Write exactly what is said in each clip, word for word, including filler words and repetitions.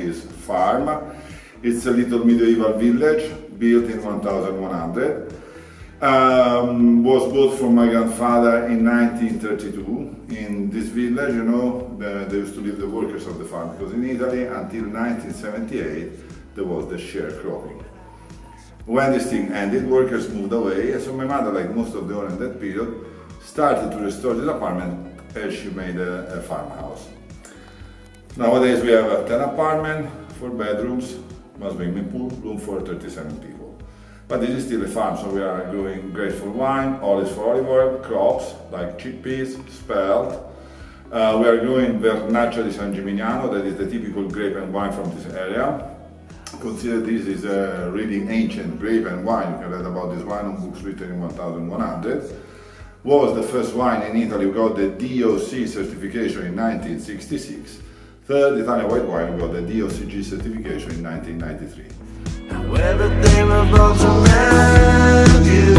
this farm. It's a little medieval village built in one thousand one hundred. Um, was bought from my grandfather in nineteen thirty-two. In this village, you know, the, they used to live the workers of the farm, because in Italy until nineteen seventy-eight there was the sharecropping. When this thing ended, workers moved away, and so my mother, like most of the owners in that period, started to restore this apartment as she made a, a farmhouse. Nowadays we have a ten apartment, four bedrooms, one swimming pool, room for thirty-seven people. But this is still a farm, so we are growing grapes for wine, olives for olive oil, crops like chickpeas, spelt. Uh, we are growing Vernaccia di San Gimignano, that is the typical grape and wine from this area. Consider this is a really ancient grape and wine. You can read about this wine on books written in one thousand one hundred. Was the first wine in Italy. We got the D O C certification in nineteen sixty-six. Third Italian white wine, we got the D O C G certification in nineteen ninety-three. Everything revolves around you,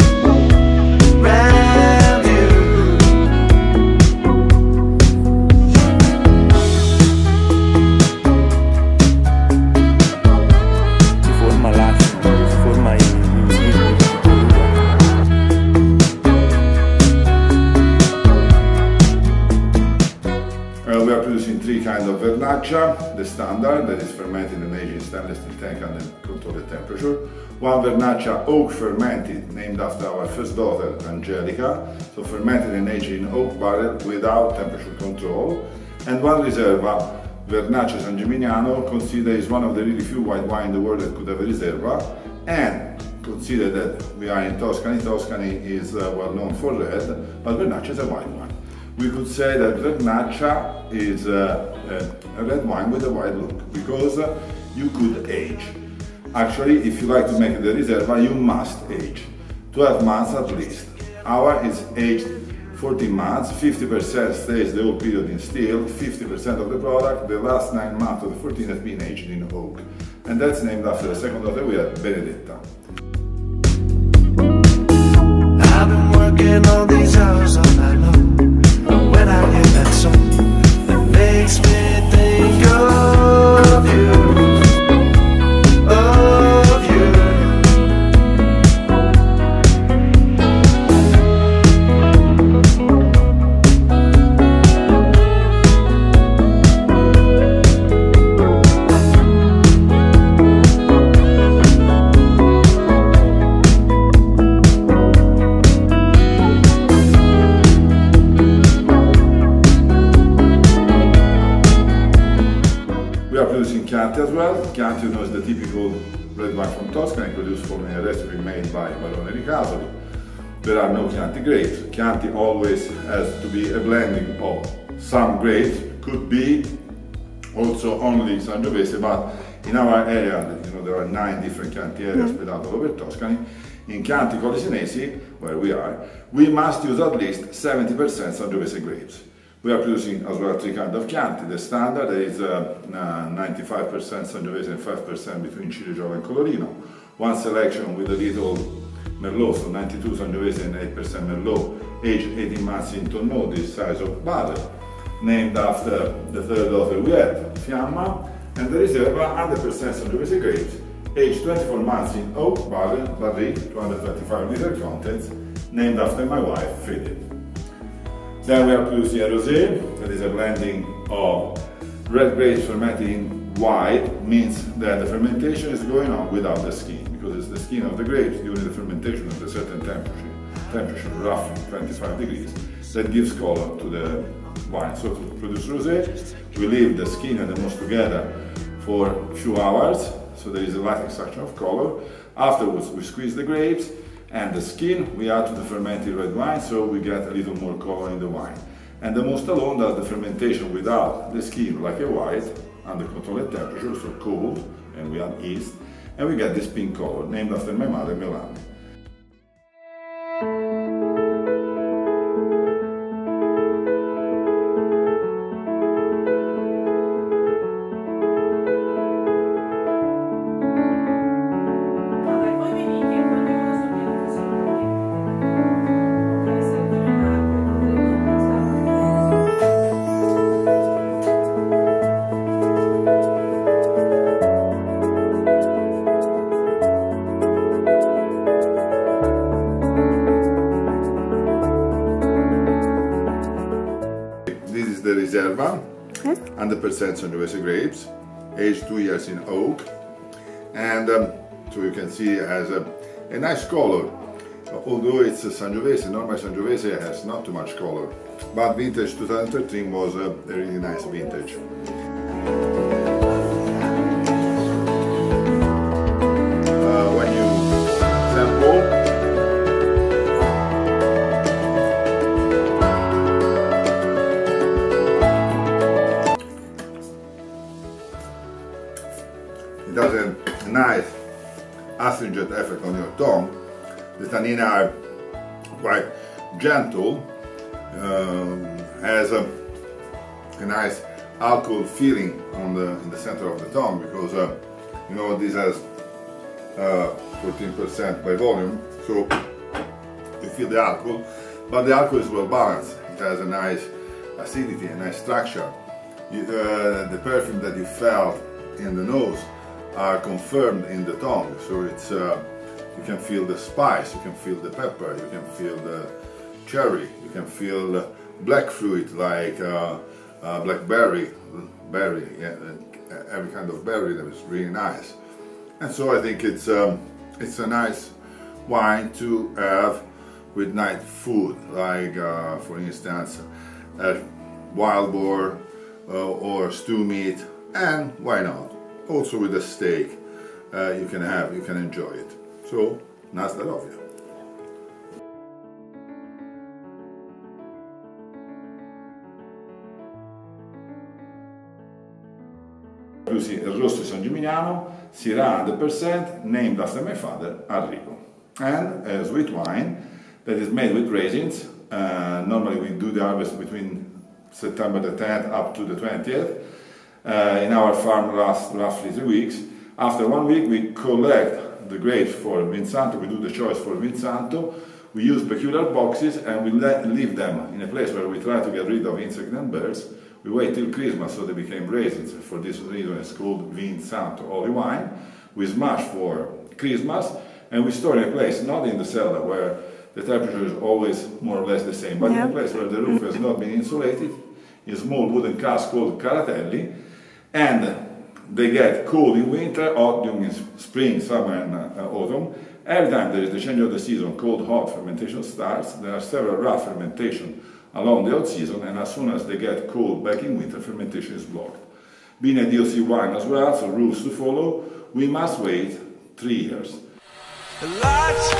around you. Si forma l'acido, si forma il Uh, we are producing three kinds of Vernaccia. The standard, that is fermented and aged in stainless steel tank under controlled temperature. One Vernaccia oak fermented, named after our first daughter, Angelica. So fermented and aged in oak barrel without temperature control. And one Riserva, Vernaccia San Gimignano, considered is one of the really few white wine in the world that could have a Riserva. And consider that we are in Tuscany. Tuscany is uh, well known for red, but Vernaccia is a white wine. We could say that Vernaccia is uh, a red wine with a white look, because uh, you could age. Actually, if you like to make the Riserva, you must age. twelve months at least. Our is aged fourteen months, fifty percent stays the whole period in still, fifty percent of the product, the last nine months of the fourteen has been aged in oak. And that's named after the second daughter we had, Benedetta. I've been working all these hours all night long. When I hear that song, that makes me think of you, of you. Chianti as well. Chianti, you know, is the typical red wine from Tuscany, produced following a recipe made by Barone Ricasoli. There are no Chianti grapes. Chianti always has to be a blending of some grapes, could be also only Sangiovese, but in our area, you know, there are nine different Chianti areas spread out all over Tuscany. In Chianti Colli Senesi, where we are, we must use at least seventy percent Sangiovese grapes. We are producing as well three kinds of Chianti. The standard is ninety-five percent uh, Sangiovese and five percent between Cirigiova and Colorino. One selection with a little Merlot, so ninety-two Sangiovese and eight percent Merlot, aged eighteen months in tonneau, this size of barrel, named after the third daughter we had, Fiamma, and the Riserva one hundred percent Sangiovese grapes, aged twenty-four months in oak barrel, Barrique, two hundred twenty-five liter contents, named after my wife, Philip. Then we are producing a rosé, that is a blending of red grapes fermented in white, means that the fermentation is going on without the skin, because it's the skin of the grapes during the fermentation at a certain temperature, temperature roughly twenty-five degrees, that gives color to the wine. So to produce rosé, we leave the skin and the mousse together for a few hours, so there is a light extraction of color. Afterwards we squeeze the grapes, and the skin we add to the fermented red wine, so we get a little more color in the wine. And the mousse alone does the fermentation without the skin, like a white, under controlled temperature, so cold, and we add yeast, and we get this pink color, named after my mother, Melania. Esteban, one hundred percent Sangiovese grapes, aged two years in oak, and um, so you can see it has a, a nice color. Although it's a Sangiovese, normal Sangiovese has not too much color, but vintage twenty thirteen was a, a really nice vintage. Uh, when you sample, it has a nice astringent effect on your tongue. The tannins are quite gentle, um, has a, a nice alcohol feeling on the in the center of the tongue, because uh, you know this has fourteen percent uh, by volume, so you feel the alcohol, but the alcohol is well balanced. It has a nice acidity, a nice structure. You, uh, the perfume that you felt in the nose are confirmed in the tongue, so it's. Uh, You can feel the spice, you can feel the pepper, you can feel the cherry, you can feel uh, black fruit like uh, uh, blackberry, berry, yeah, every kind of berry that is really nice. And so I think it's um, it's a nice wine to have with night food, like uh, for instance a wild boar uh, or stew meat, and why not also with a steak. Uh, you can have, you can enjoy it. So, na zdrowie. Il rosso San Gimignano, Syrah one hundred percent, named after my father, Enrico. And a sweet wine that is made with raisins. Uh, normally we do the harvest between September the tenth up to the twentieth. Uh, in our farm lasts roughly three weeks. After one week we collect the grapes for Vinsanto, we do the choice for Vinsanto. We use peculiar boxes and we let, leave them in a place where we try to get rid of insects and birds. We wait till Christmas so they became raisins. For this reason it's called Vinsanto holy wine. We smash for Christmas and we store in a place, not in the cellar where the temperature is always more or less the same, but yeah. in a place where the roof has not been insulated, in small wooden casks called caratelli, and they get cold in winter, hot during spring, summer and uh, autumn. Every time there is the change of the season, cold, hot, fermentation starts. There are several rough fermentation along the hot season, and as soon as they get cold back in winter, fermentation is blocked. Being a D O C wine as well, so rules to follow, we must wait three years. The lights